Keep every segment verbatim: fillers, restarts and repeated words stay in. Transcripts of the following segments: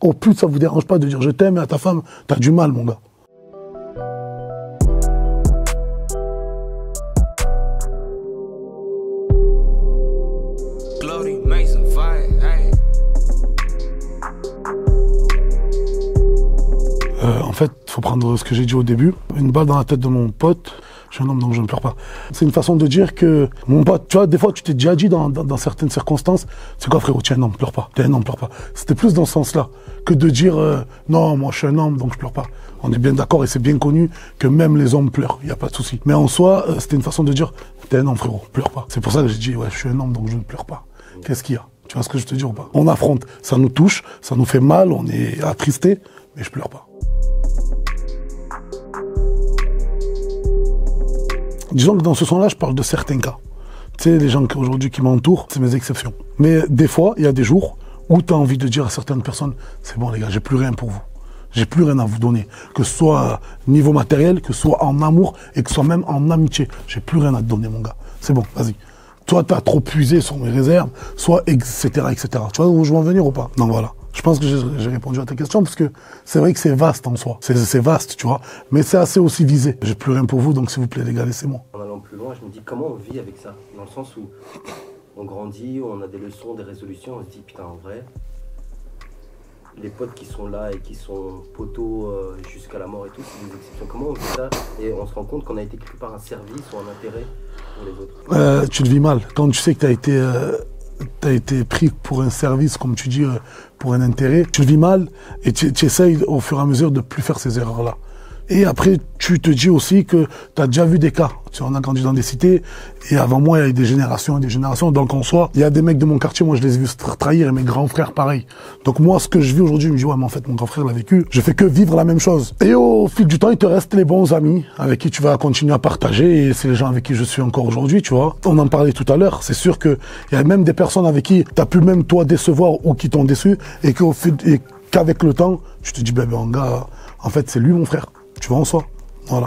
Au plus ça vous dérange pas de dire je t'aime à ta femme, t'as du mal, mon gars. Euh, en fait, il faut prendre ce que j'ai dit au début. Une balle dans la tête de mon pote, je suis un homme donc je ne pleure pas. C'est une façon de dire que, mon pote, tu vois, des fois tu t'es déjà dit dans, dans, dans certaines circonstances, c'est quoi frérot, tu es un homme, pleure pas. Tu es un homme, pleure pas. C'était plus dans ce sens-là que de dire, euh, non, moi je suis un homme donc je pleure pas. On est bien d'accord et c'est bien connu que même les hommes pleurent, il n'y a pas de souci. Mais en soi, euh, c'était une façon de dire, t'es un homme frérot, pleure pas. C'est pour ça que j'ai dit, ouais, je suis un homme donc je ne pleure pas. Qu'est-ce qu'il y a? Tu vois ce que je te dis ou pas? On affronte, ça nous touche, ça nous fait mal, on est attristé, mais je pleure pas. Disons que dans ce son-là, je parle de certains cas. Tu sais, les gens qui aujourd'hui qui m'entourent, c'est mes exceptions. Mais des fois, il y a des jours où tu as envie de dire à certaines personnes, c'est bon les gars, j'ai plus rien pour vous. J'ai plus rien à vous donner. Que ce soit niveau matériel, que ce soit en amour et que ce soit même en amitié. J'ai plus rien à te donner, mon gars. C'est bon, vas-y. Toi, tu as trop puisé sur mes réserves, soit et cetera, et cetera. Tu vois où je veux en venir ou pas? Donc voilà. Je pense que j'ai répondu à ta question parce que c'est vrai que c'est vaste en soi. C'est vaste, tu vois. Mais c'est assez aussi visé. J'ai plus rien pour vous, donc s'il vous plaît, les gars, laissez-moi. En allant plus loin, je me dis comment on vit avec ça? Dans le sens où on grandit, on a des leçons, des résolutions, on se dit putain, en vrai, les potes qui sont là et qui sont poteaux euh, jusqu'à la mort et tout, c'est des exceptions. Comment on vit ça? Et on se rend compte qu'on a été quelque part un service ou un intérêt pour les autres. Euh, tu le vis mal. Quand tu sais que tu as été... Euh... tu as été pris pour un service, comme tu dis, pour un intérêt, tu le vis mal et tu, tu essayes au fur et à mesure de ne plus faire ces erreurs-là. Et après, tu te dis aussi que tu as déjà vu des cas. Tu sais, on a grandi dans des cités et avant moi, il y a eu des générations et des générations. Donc en soi, il y a des mecs de mon quartier, moi je les ai vus se trahir et mes grands frères pareil. Donc moi, ce que je vis aujourd'hui, je me dis, ouais, mais en fait, mon grand frère l'a vécu. Je fais que vivre la même chose. Et au fil du temps, il te reste les bons amis avec qui tu vas continuer à partager et c'est les gens avec qui je suis encore aujourd'hui, tu vois. On en parlait tout à l'heure. C'est sûr qu'il y a même des personnes avec qui tu as pu même toi décevoir ou qui t'ont déçu et qu'au fil, et qu'avec le temps, tu te dis, ben, ben, gars, en fait, c'est lui mon frère. Tu vois en soi, voilà.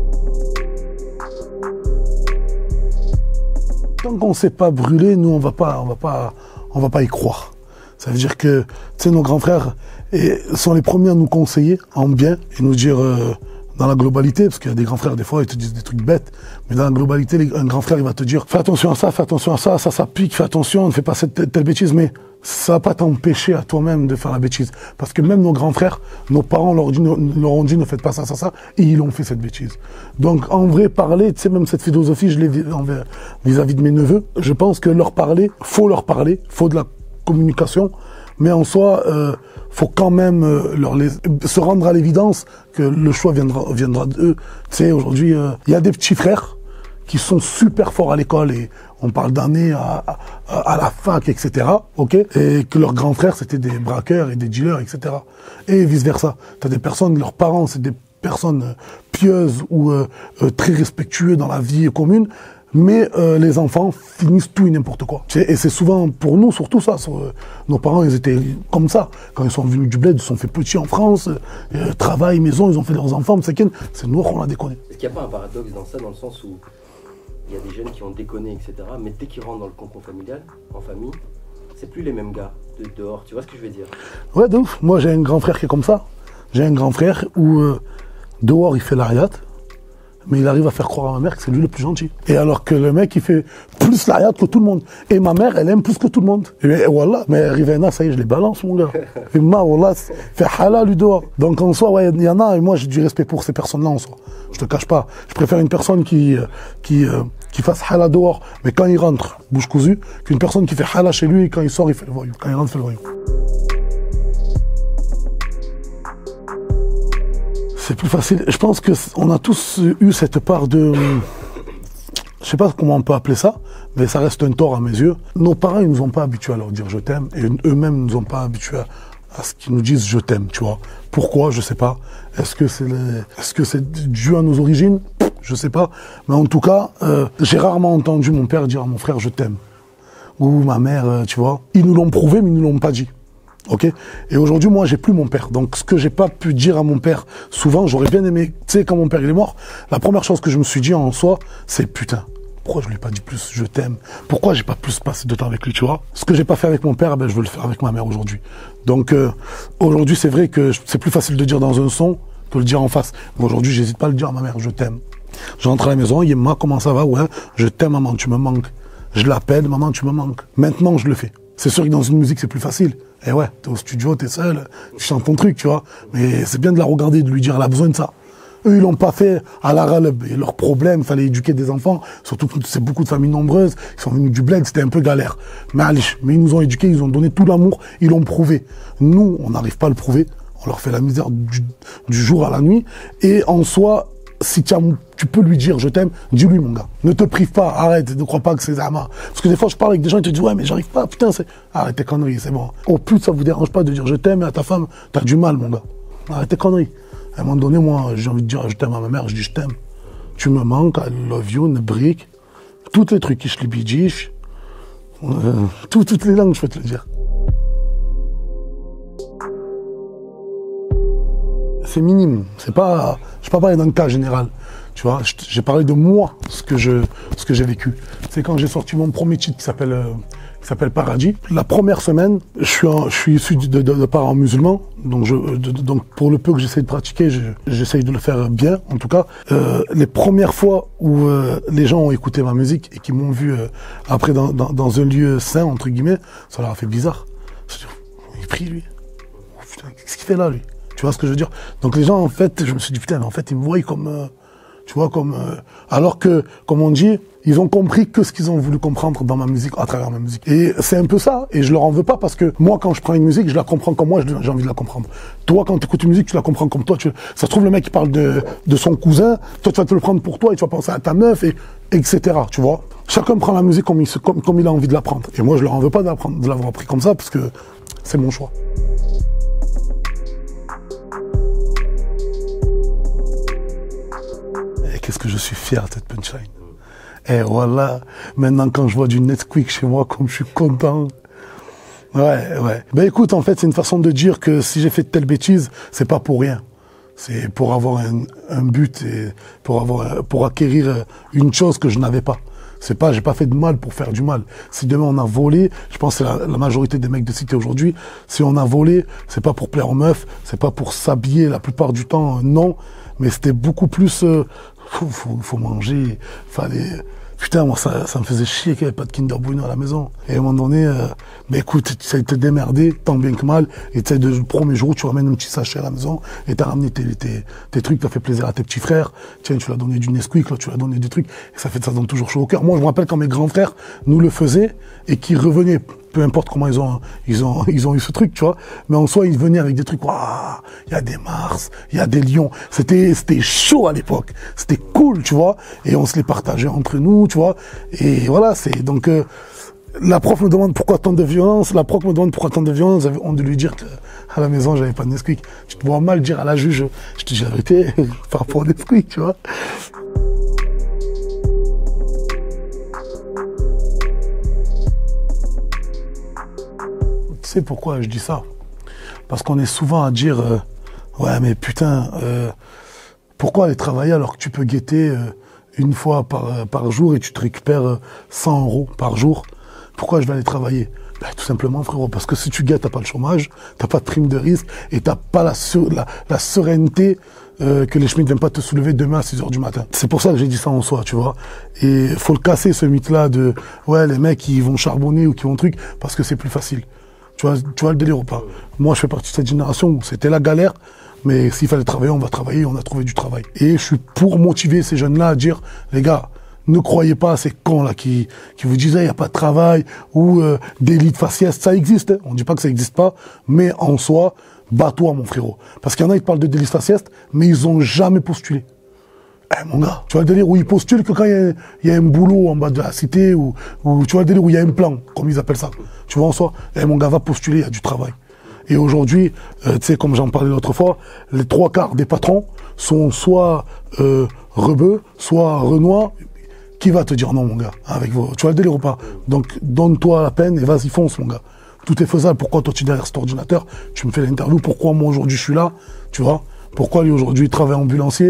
Tant qu'on ne s'est pas brûlé, nous on va pas, on va pas, on va pas y croire. Ça veut dire que, tu sais, nos grands frères et, sont les premiers à nous conseiller en bien et nous dire euh, dans la globalité, parce qu'il y a des grands frères des fois ils te disent des trucs bêtes, mais dans la globalité, les, un grand frère il va te dire, fais attention à ça, fais attention à ça, ça, ça pique, fais attention, ne fais pas cette telle, telle bêtise, mais ça va pas t'empêcher à toi-même de faire la bêtise. Parce que même nos grands frères, nos parents leur, dit, leur ont dit ne faites pas ça, ça, ça, et ils ont fait cette bêtise. Donc en vrai, parler, tu sais, même cette philosophie, je l'ai vis-à-vis de mes neveux, je pense que leur parler, faut leur parler, faut de la communication, mais en soi, euh, faut quand même euh, leur les, se rendre à l'évidence que le choix viendra, viendra d'eux. Tu sais, aujourd'hui, il euh, y a des petits frères qui sont super forts à l'école et on parle d'années à, à, à la fac, et cetera. Ok, et que leurs grands frères c'était des braqueurs et des dealers, et cetera. Et vice versa. T'as des personnes, leurs parents c'est des personnes pieuses ou euh, euh, très respectueux dans la vie commune, mais euh, les enfants finissent tout et n'importe quoi. Et c'est souvent pour nous surtout ça. Sur, euh, nos parents ils étaient comme ça. Quand ils sont venus du bled, ils se sont fait petits en France, euh, travail, maison, ils ont fait leurs enfants. C'est nous qu'on a déconné. Est-ce qu'il n'y a pas un paradoxe dans ça, dans le sens où il y a des jeunes qui ont déconné, et cetera. Mais dès qu'ils rentrent dans le cocon familial, en famille, c'est plus les mêmes gars de dehors. Tu vois ce que je veux dire? Ouais, de ouf. Moi, j'ai un grand frère qui est comme ça. J'ai un grand frère où euh, dehors, il fait l'ariat, mais il arrive à faire croire à ma mère que c'est lui le plus gentil. Et alors que le mec, il fait plus l'ariat que tout le monde. Et ma mère, elle aime plus que tout le monde. Et voilà, mais Rivena, ça y est, je les balance, mon gars. Et ma, voilà, fait halal lui dehors. Donc en soi, ouais, il y en a, et moi, j'ai du respect pour ces personnes-là en soi. Je te cache pas. Je préfère une personne qui, qui, euh, qui fasse halal dehors, mais quand il rentre, bouche cousue, qu'une personne qui fait halal chez lui et quand il sort, il fait le voyou. Quand il rentre, il fait le voyou. C'est plus facile. Je pense qu'on a tous eu cette part de... Je sais pas comment on peut appeler ça, mais ça reste un tort à mes yeux. Nos parents, ils nous ont pas habitués à leur dire je t'aime, et eux-mêmes nous ont pas habitués à, à ce qu'ils nous disent je t'aime, tu vois. Pourquoi? Je sais pas. Est-ce que c'est les... est-ce que c'est dû à nos origines? Je sais pas. Mais en tout cas, euh, j'ai rarement entendu mon père dire à mon frère je t'aime. Ou ma mère, euh, tu vois. Ils nous l'ont prouvé, mais ils nous l'ont pas dit. Ok. Et aujourd'hui, moi, j'ai plus mon père. Donc, ce que j'ai pas pu dire à mon père, souvent, j'aurais bien aimé. Tu sais, quand mon père il est mort, la première chose que je me suis dit en soi, c'est putain. pourquoi je lui ai pas dit plus je t'aime? Pourquoi j'ai pas plus passé de temps avec lui, tu vois? Ce que j'ai pas fait avec mon père, ben, je veux le faire avec ma mère aujourd'hui. Donc euh, aujourd'hui, c'est vrai que c'est plus facile de dire dans un son que le dire en face. Mais aujourd'hui, j'hésite pas à le dire à ma mère, je t'aime. Je rentre à la maison, Yemma, comment ça va? Ouais, je t'aime maman, tu me manques. Je l'appelle, maman, tu me manques. Maintenant, je le fais. C'est sûr que dans une musique, c'est plus facile. Et ouais, t'es au studio, t'es seul, tu chantes ton truc, tu vois. Mais c'est bien de la regarder, de lui dire, elle a besoin de ça. Eux, ils l'ont pas fait à la râle. Et leur problème, il fallait éduquer des enfants. Surtout que c'est beaucoup de familles nombreuses. Ils sont venus du bled, c'était un peu galère. Mais allez, mais ils nous ont éduqués, ils ont donné tout l'amour, ils l'ont prouvé. Nous, on n'arrive pas à le prouver. On leur fait la misère du, du jour à la nuit. Et en soi, si tu, as, tu peux lui dire je t'aime, dis-lui mon gars. Ne te prive pas, arrête, ne crois pas que c'est Zama. Parce que des fois je parle avec des gens, ils te disent ouais mais j'arrive pas, putain c'est... Arrête tes conneries, c'est bon. Au plus ça vous dérange pas de dire je t'aime à ta femme, t'as du mal mon gars. Arrête tes conneries. À un moment donné, moi j'ai envie de dire je t'aime à ma mère, je dis je t'aime. Tu me manques, I love you, ne brique. Tous les trucs qui je libidis, euh, tout, toutes les langues je peux te le dire. C'est minime, c'est pas, je ne vais pas parler d'un cas général, tu vois, j'ai parlé de moi, ce que je, ce que j'ai vécu. C'est quand j'ai sorti mon premier titre qui s'appelle, euh, qui s'appelle Paradis. La première semaine, je suis, un, je suis issu de, de, de parents musulmans, donc, je, de, donc pour le peu que j'essaie de pratiquer, j'essaye de le faire bien, en tout cas. Euh, les premières fois où euh, les gens ont écouté ma musique et qui m'ont vu euh, après dans, dans, dans un lieu sain, entre guillemets, ça leur a fait bizarre. Il prie lui. Oh, putain, qu'est-ce qu'il fait là lui? Tu vois ce que je veux dire? Donc les gens, en fait, je me suis dit, putain, en fait, ils me voient comme, euh, tu vois, comme... Euh, alors que, comme on dit, ils ont compris que ce qu'ils ont voulu comprendre dans ma musique, à travers ma musique. Et c'est un peu ça, et je leur en veux pas, parce que moi, quand je prends une musique, je la comprends comme moi, j'ai envie de la comprendre. Toi, quand tu écoutes une musique, tu la comprends comme toi. Tu, ça se trouve, le mec, il parle de, de son cousin, toi, tu vas te le prendre pour toi, et tu vas penser à ta meuf, et etc. Tu vois? Chacun prend la musique comme il, comme, comme il a envie de la prendre. Et moi, je leur en veux pas de l'avoir pris comme ça, parce que c'est mon choix. Qu'est-ce que je suis fier de cette punchline. Et voilà, maintenant quand je vois du Nesquik chez moi, comme je suis content. Ouais, ouais. Ben écoute, en fait, c'est une façon de dire que si j'ai fait de telles bêtises, c'est pas pour rien. C'est pour avoir un, un but et pour avoir, pour acquérir une chose que je n'avais pas. C'est pas, j'ai pas fait de mal pour faire du mal. Si demain on a volé, je pense que c'est la, la majorité des mecs de cité aujourd'hui, si on a volé, c'est pas pour plaire aux meufs, c'est pas pour s'habiller la plupart du temps, non. Mais c'était beaucoup plus, euh, faut, faut, faut manger, fallait... Putain, moi, ça, ça me faisait chier qu'il n'y avait pas de Kinder Bueno à la maison. Et à un moment donné, euh, bah écoute, tu essaies de te démerder, tant bien que mal, et tu sais, le premier jour, tu ramènes un petit sachet à la maison, et tu as ramené tes, tes, tes trucs, tu as fait plaisir à tes petits frères. Tiens, tu l'as donné du Nesquik, là, tu l'as donné des trucs, et ça fait ça donne toujours chaud au cœur. Moi, je me rappelle quand mes grands frères nous le faisaient, et qu'ils revenaient, peu importe comment ils ont, ils ont, ils ont eu ce truc, tu vois. Mais en soi, ils venaient avec des trucs, waouh, il y a des Mars, il y a des lions. C'était, c'était chaud à l'époque. C'était cool, tu vois. Et on se les partageait entre nous, tu vois. Et voilà, c'est, donc, euh, la prof me demande pourquoi tant de violence. La prof me demande pourquoi tant de violence. J'avais honte de lui dire que, à la maison, j'avais pas de Nesquik. Tu te vois mal dire à la juge, je te dis la vérité, par rapport au Nesquik, tu vois. Tu sais pourquoi je dis ça? Parce qu'on est souvent à dire euh, ouais mais putain euh, pourquoi aller travailler alors que tu peux guetter euh, une fois par, euh, par jour et tu te récupères euh, cent euros par jour? Pourquoi je vais aller travailler? Ben, tout simplement frérot, parce que si tu guettes, t'as pas le chômage, t'as pas de prime de risque et t'as pas la, la, la sérénité euh, que les chemins ne viennent pas te soulever demain à six heures du matin. C'est pour ça que j'ai dit ça en soi, tu vois. Et faut le casser ce mythe-là de ouais les mecs qui vont charbonner ou qui vont truc parce que c'est plus facile. Tu vois, tu vois le délire ou pas? Moi, je fais partie de cette génération où c'était la galère, mais s'il fallait travailler, on va travailler, on a trouvé du travail. Et je suis pour motiver ces jeunes-là à dire, les gars, ne croyez pas à ces cons-là qui, qui vous disaient, il n'y a pas de travail, ou euh, délit de faciès, ça existe, hein. On ne dit pas que ça n'existe pas, mais en soi, bats-toi, mon frérot. Parce qu'il y en a, ils te parlent de délit de faciès, mais ils n'ont jamais postulé. Eh mon gars, tu vois le délire où ils postulent que quand il y, y a un boulot en bas de la cité, ou, ou tu vois le délire où il y a un plan, comme ils appellent ça. Tu vois en soi, eh mon gars va postuler, il y a du travail. Et aujourd'hui, euh, tu sais, comme j'en parlais l'autre fois, les trois quarts des patrons sont soit euh, rebeux, soit renois. Qui va te dire non mon gars, avec vos... Tu vois le délire ou pas? Donc donne-toi la peine et vas-y fonce mon gars. Tout est faisable. Pourquoi toi tu es derrière cet ordinateur? Tu me fais l'interview. Pourquoi moi aujourd'hui je suis là? Tu vois? Pourquoi lui aujourd'hui il travaille ambulancier?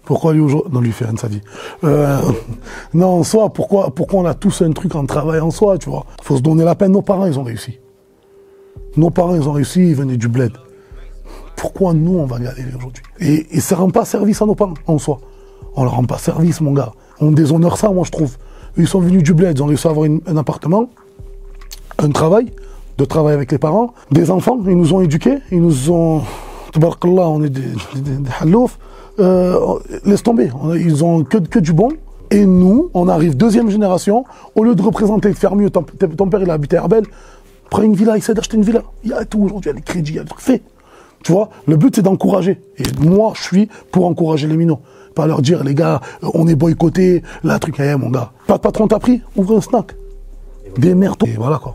Pourquoi lui aujourd'hui... Non, lui fait rien de sa vie. Euh, non, en soi, pourquoi, pourquoi on a tous un truc en travail en soi, tu vois. Faut se donner la peine. Nos parents, ils ont réussi. Nos parents, ils ont réussi, ils venaient du bled. Pourquoi nous, on va galérer aujourd'hui? Et, et ça rend pas service à nos parents, en soi. On leur rend pas service, mon gars. On déshonore ça, moi, je trouve. Ils sont venus du bled, ils ont réussi à avoir une, un appartement, un travail, de travail avec les parents, des enfants, ils nous ont éduqués, ils nous ont... Tabarakallah, on est des, des, des, des halouf. Euh, laisse tomber, on a, ils ont que, que du bon. Et nous, on arrive deuxième génération, au lieu de représenter, de faire mieux, ton, ton père il a habité à Herbel, prends une villa, essaie d'acheter une villa. Il y a tout aujourd'hui, il y a les crédits, il y a le truc fait. Tu vois, le but c'est d'encourager. Et moi, je suis pour encourager les minots. Pas leur dire, les gars, on est boycottés, là, truc, hey, mon gars. Pas de patron t'a pris, ouvre un snack. Des merdes. Et voilà quoi.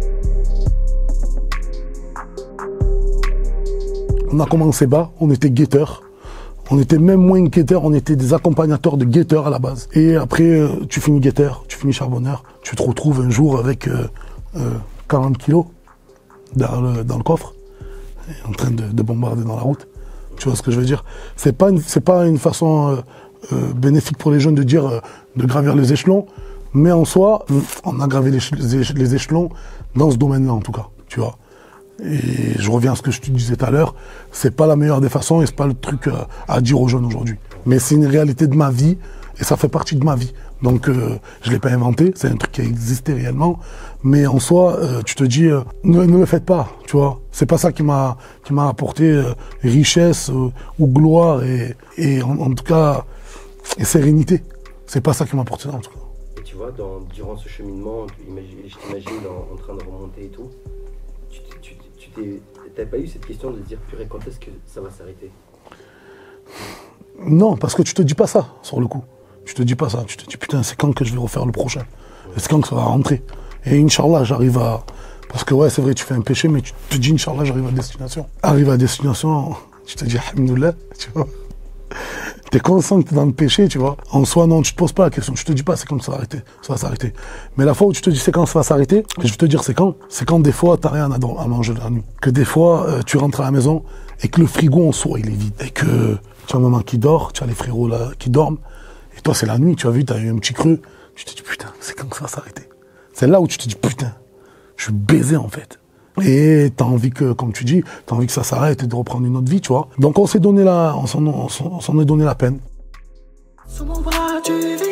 On a commencé bas, on était guetteurs. On était même moins guetteurs, on était des accompagnateurs de guetteurs à la base. Et après, euh, tu finis guetteur, tu finis charbonneur, tu te retrouves un jour avec euh, euh, quarante kilos dans le, dans le coffre, en train de, de bombarder dans la route. Tu vois ce que je veux dire? C'est pas une, c'est pas une façon euh, euh, bénéfique pour les jeunes de dire euh, de gravir les échelons, mais en soi, on a gravé les, les échelons dans ce domaine-là en tout cas, tu vois. Et je reviens à ce que je te disais tout à l'heure, c'est pas la meilleure des façons et c'est pas le truc euh, à dire aux jeunes aujourd'hui. Mais c'est une réalité de ma vie et ça fait partie de ma vie. Donc euh, je l'ai pas inventé, c'est un truc qui a existé réellement. Mais en soi, euh, tu te dis, euh, ne, ne le faites pas, tu vois. C'est pas ça qui m'a qui m'a apporté euh, richesse euh, ou gloire et, et en, en tout cas et sérénité. C'est pas ça qui m'a apporté ça en tout cas. Et tu vois, dans, durant ce cheminement, je t'imagine en, en train de remonter et tout. Tu n'as pas eu cette question de dire, purée, quand est-ce que ça va s'arrêter? Non, parce que tu te dis pas ça, sur le coup. Tu te dis pas ça. Tu te dis, putain, c'est quand que je vais refaire le prochain? Et c'est quand que ça va rentrer? Et Inch'Allah, j'arrive à... Parce que ouais, c'est vrai, tu fais un péché, mais tu te dis, Inch'Allah, j'arrive à destination. Arrive à destination, tu te dis, alhamdoulilah, tu vois. T'es conscient que t'es dans le péché, tu vois. En soi, non, tu te poses pas la question. Tu te dis pas, c'est quand ça va arrêter. Ça va s'arrêter. Mais la fois où tu te dis, c'est quand ça va s'arrêter, je vais te dire, c'est quand. C'est quand des fois, t'as rien à, à manger de la nuit. Que des fois, euh, tu rentres à la maison et que le frigo en soi, il est vide. Et que tu as un maman qui dort, tu as les frérots là qui dorment. Et toi, c'est la nuit, tu as vu, t'as eu un petit creux. Tu te dis, putain, c'est quand ça va s'arrêter. C'est là où tu te dis, putain, je suis baisé en fait. Et t'as envie que, comme tu dis, t'as envie que ça s'arrête et de reprendre une autre vie, tu vois. Donc on s'est donné la, on s'en, on s'en est donné la peine. Sous mon bras, tu